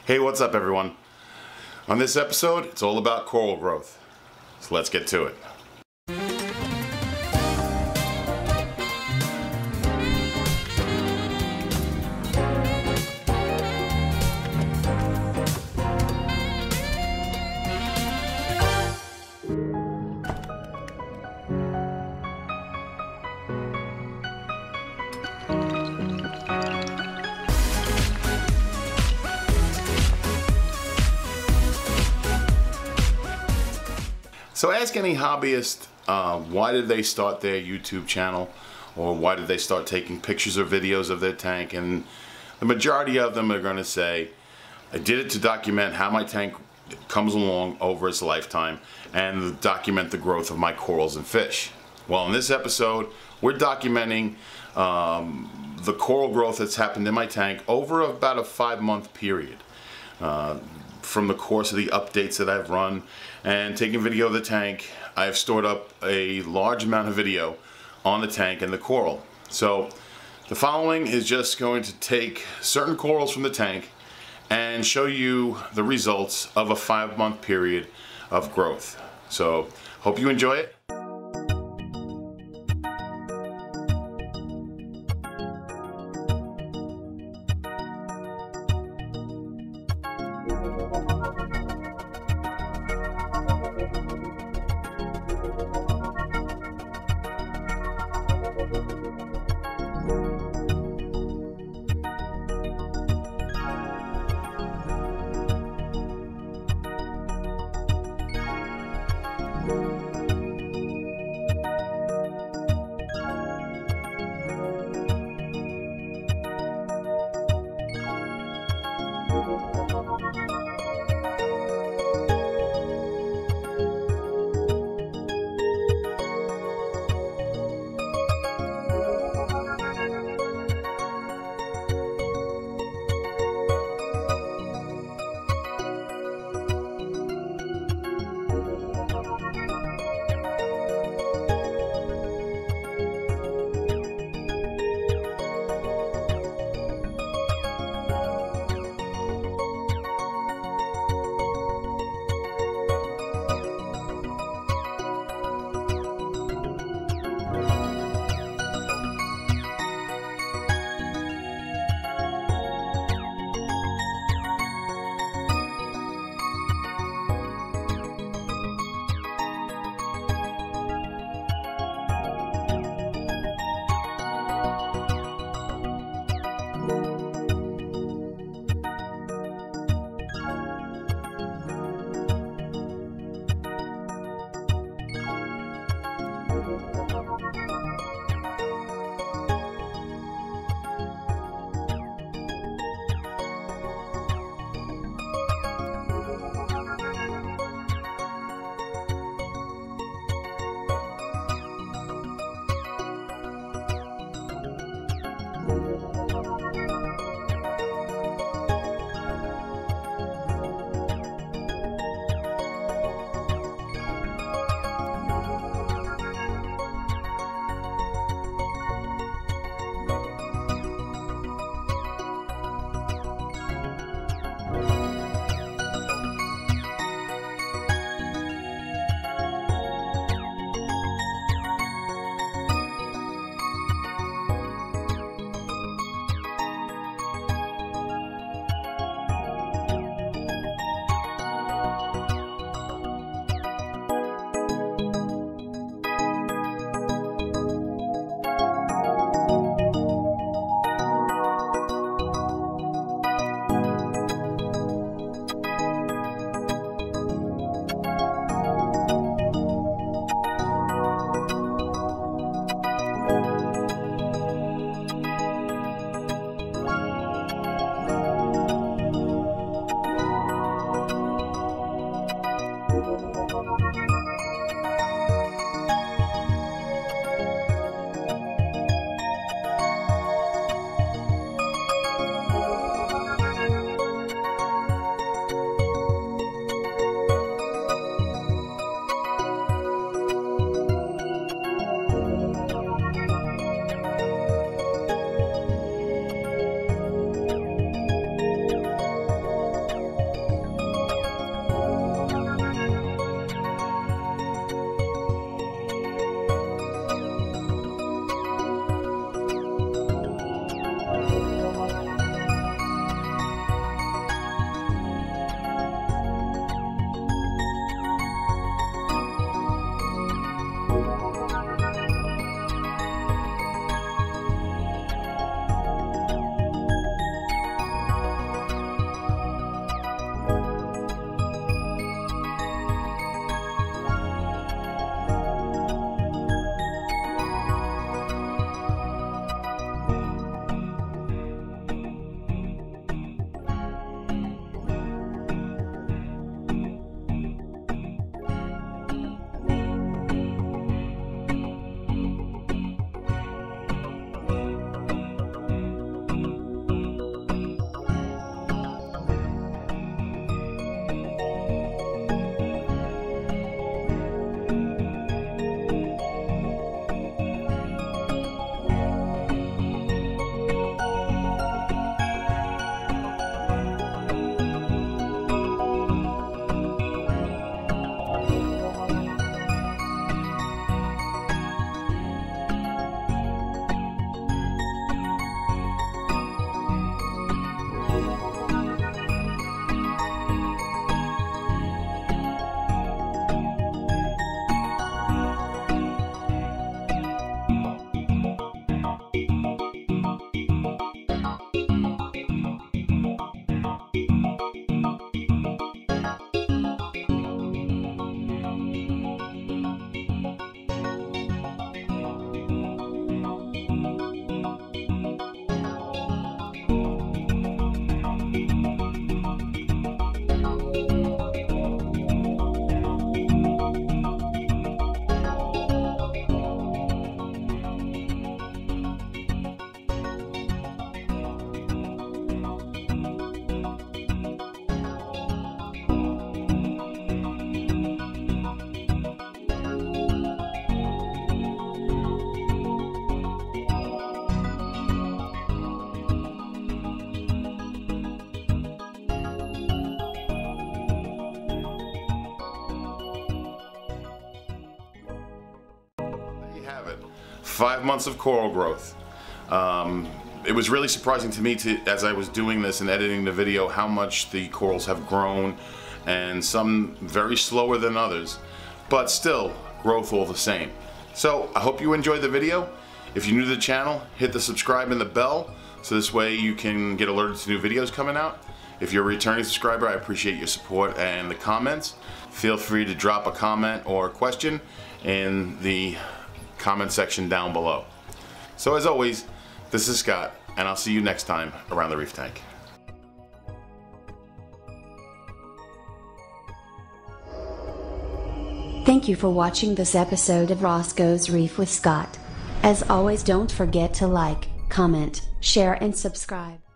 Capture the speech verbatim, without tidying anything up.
Hey, what's up everyone? On this episode, it's all about coral growth. So let's get to it. So ask any hobbyist, uh, why did they start their YouTube channel, or why did they start taking pictures or videos of their tank, and the majority of them are going to say, I did it to document how my tank comes along over its lifetime and document the growth of my corals and fish. Well, in this episode, we're documenting um, the coral growth that's happened in my tank over about a five month period. Uh, from the course of the updates that I've run and taking video of the tank, I've stored up a large amount of video on the tank and the coral. So the following is just going to take certain corals from the tank and show you the results of a five month period of growth. So hope you enjoy it. five months of coral growth. Um, it was really surprising to me to, as I was doing this and editing the video, how much the corals have grown, and some very slower than others, but still growth all the same. So I hope you enjoyed the video. If you're new to the channel, hit the subscribe and the bell so this way you can get alerted to new videos coming out. If you're a returning subscriber, I appreciate your support and the comments. Feel free to drop a comment or a question in the comment section down below. So as always, this is Scott, and I'll see you next time around the reef tank. Thank you for watching this episode of Roscoe's Reef with Scott. As always, don't forget to like, comment, share and subscribe.